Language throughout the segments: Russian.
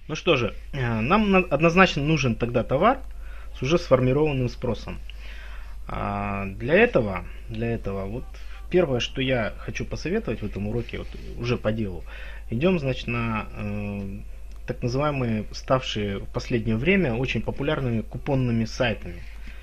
Ну что же, нам однозначно нужен тогда товар с уже сформированным спросом. Для этого вот первое, что я хочу посоветовать в этом уроке, вот уже по делу, идем, значит, на так называемые, ставшие в последнее время очень популярными купонными сайтами.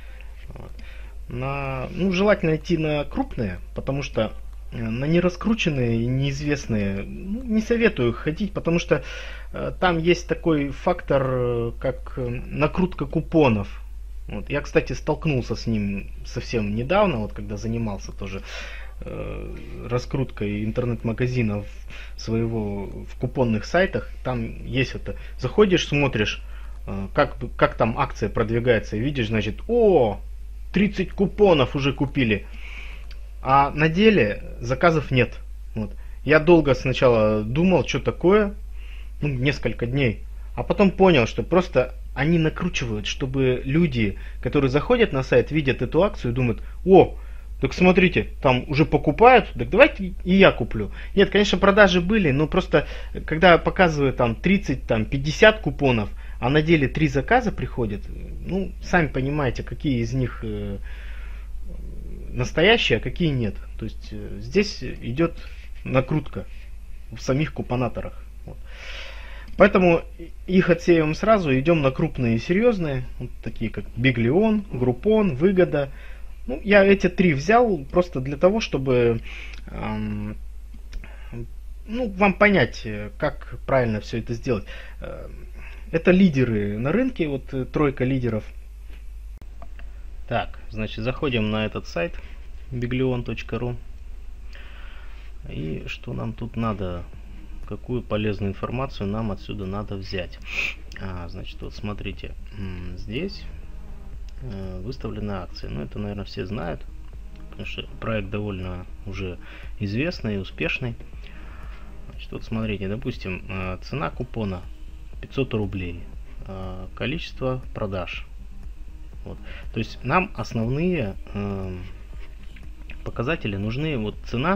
Желательно идти на крупные, потому что на нераскрученные и неизвестные не советую ходить, потому что там есть такой фактор, как накрутка купонов. Вот. Я, кстати, столкнулся с ним совсем недавно, вот когда занимался тоже раскруткой интернет-магазинов своего в купонных сайтах. Там есть это. Заходишь, смотришь, как там акция продвигается, и видишь, значит, 30 купонов уже купили. А на деле заказов нет. Вот. Я долго сначала думал, что такое, несколько дней. А потом понял, что просто они накручивают, чтобы люди, которые заходят на сайт, видят эту акцию и думают: так смотрите, там уже покупают, так давайте и я куплю. Нет, конечно, продажи были, но просто когда показывают там 30, там 50 купонов, а на деле 3 заказа приходят, сами понимаете, какие из них настоящие, а какие нет. То есть здесь идет накрутка в самих купонаторах. Вот. Поэтому их отсеиваем сразу, идем на крупные и серьезные, вот такие как Биглион, Группон, Выгода. Я эти 3 взял просто для того, чтобы вам понять, как правильно все это сделать. Это лидеры на рынке, вот 3 лидеров. Так, значит, заходим на этот сайт biglion.ru. И что нам тут надо? Какую полезную информацию нам отсюда надо взять? Значит, вот смотрите, здесь выставлены акции. Это, наверное, все знают, потому что проект довольно уже известный и успешный. Значит, вот смотрите, допустим, цена купона 500 рублей, количество продаж. Вот. То есть нам основные показатели нужны: вот цена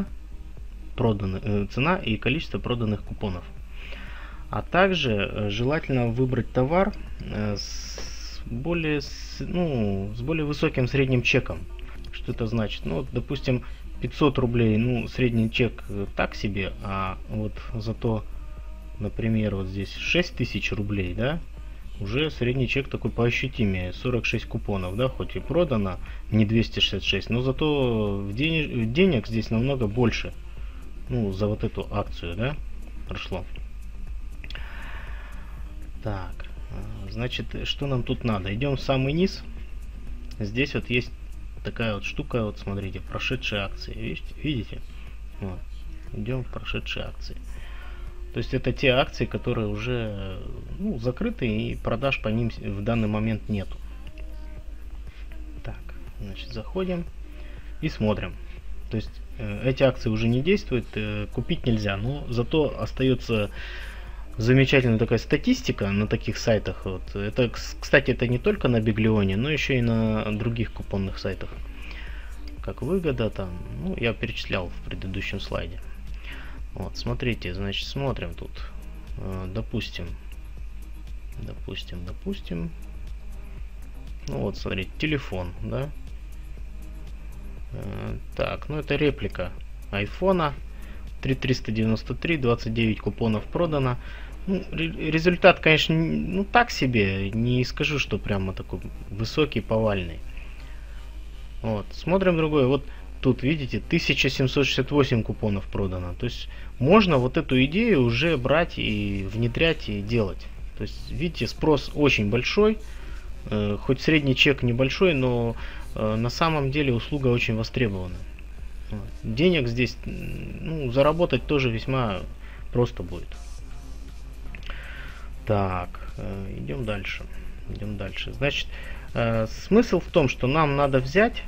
и количество проданных купонов. А также желательно выбрать товар с более высоким средним чеком. Что это значит? Допустим, 500 рублей, средний чек так себе, а вот зато, например, вот здесь 6000 рублей, да, уже средний чек такой поощутимее, 46 купонов, да, хоть и продано не 266, но зато денег здесь намного больше, за вот эту акцию, да, прошло. Так, значит, что нам тут надо? Идем в самый низ. Здесь вот есть такая вот штука, вот смотрите, прошедшие акции, видите? Вот. Идем в прошедшие акции. То есть это те акции, которые уже закрыты, и продаж по ним в данный момент нету. Так, значит, заходим и смотрим. То есть эти акции уже не действуют, купить нельзя, но зато остается замечательная такая статистика на таких сайтах. Вот. Это, кстати, это не только на Биглионе, но еще и на других купонных сайтах, как Выгода, там, я перечислял в предыдущем слайде. Вот, смотрите, значит, смотрим тут, допустим, вот, смотрите, телефон, да, так, это реплика айфона, 3393, 29 купонов продано. Результат, конечно, так себе, не скажу, что прямо такой высокий, повальный. Вот, смотрим другой, вот тут, видите, 1768 купонов продано. То есть можно вот эту идею уже брать и внедрять и делать. То есть, видите, спрос очень большой, хоть средний чек небольшой, но на самом деле услуга очень востребована. Денег здесь заработать тоже весьма просто будет. Так, идем дальше. Значит, смысл в том, что нам надо взять,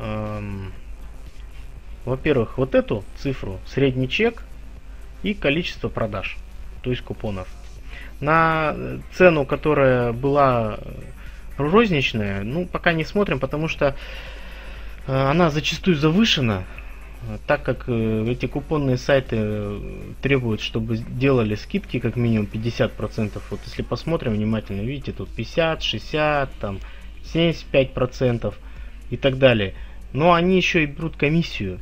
во-первых, вот эту цифру, средний чек и количество продаж, то есть купонов. На цену, которая была розничная, пока не смотрим, потому что она зачастую завышена. Так как эти купонные сайты требуют, чтобы делали скидки как минимум 50%, вот если посмотрим внимательно, видите, тут 50, 60, там 75% и так далее. Но они еще и берут комиссию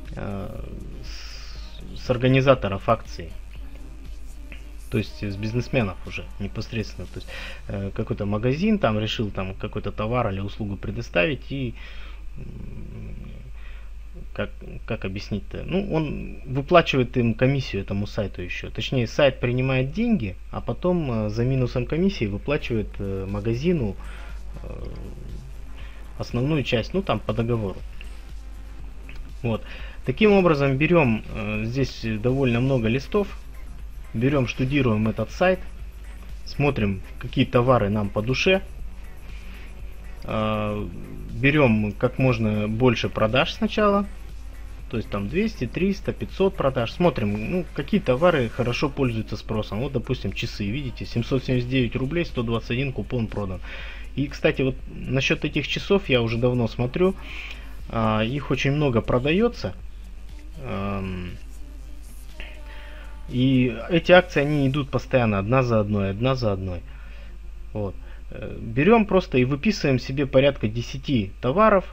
с организаторов акции. То есть с бизнесменов уже непосредственно. То есть какой-то магазин там решил там какой-то товар или услугу предоставить, и как объяснить-то? Ну, он выплачивает им комиссию этому сайту еще. Точнее, сайт принимает деньги, а потом за минусом комиссии выплачивает магазину основную часть, ну там по договору. Вот. Таким образом берем, здесь довольно много листов, берем, штудируем этот сайт, смотрим, какие товары нам по душе, берем как можно больше продаж сначала, то есть там 200, 300, 500 продаж, смотрим, ну, какие товары хорошо пользуются спросом. Вот, допустим, часы, видите, 779 рублей, 121 купон продан. И, кстати, вот насчет этих часов я уже давно смотрю, их очень много продается. И эти акции, они идут постоянно, одна за одной, одна за одной. Вот. Берем просто и выписываем себе порядка 10 товаров,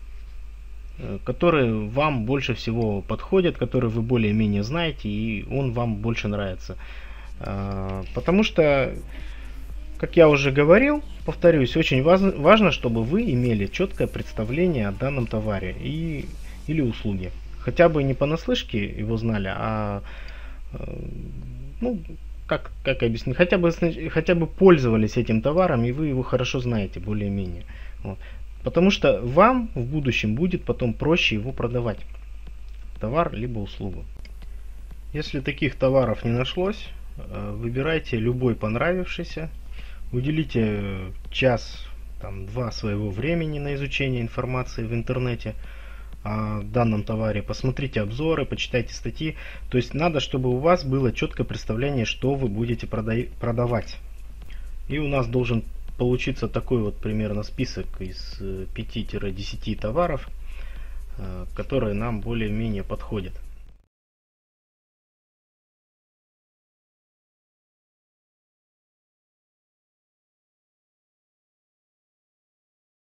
которые вам больше всего подходят, которые вы более-менее знаете, и он вам больше нравится. Потому что, как я уже говорил, повторюсь, очень важно, чтобы вы имели четкое представление о данном товаре или услуге. Хотя бы не понаслышке его знали, а ну, как объяснить, хотя бы пользовались этим товаром, и вы его хорошо знаете, более-менее. Вот. Потому что вам в будущем будет потом проще его продавать, товар либо услугу. Если таких товаров не нашлось, выбирайте любой понравившийся, уделите час-два своего времени на изучение информации в интернете о данном товаре, посмотрите обзоры, почитайте статьи. То есть надо, чтобы у вас было четкое представление, что вы будете продавать. И у нас должен получиться такой вот примерно список из 5-10 товаров, которые нам более-менее подходят.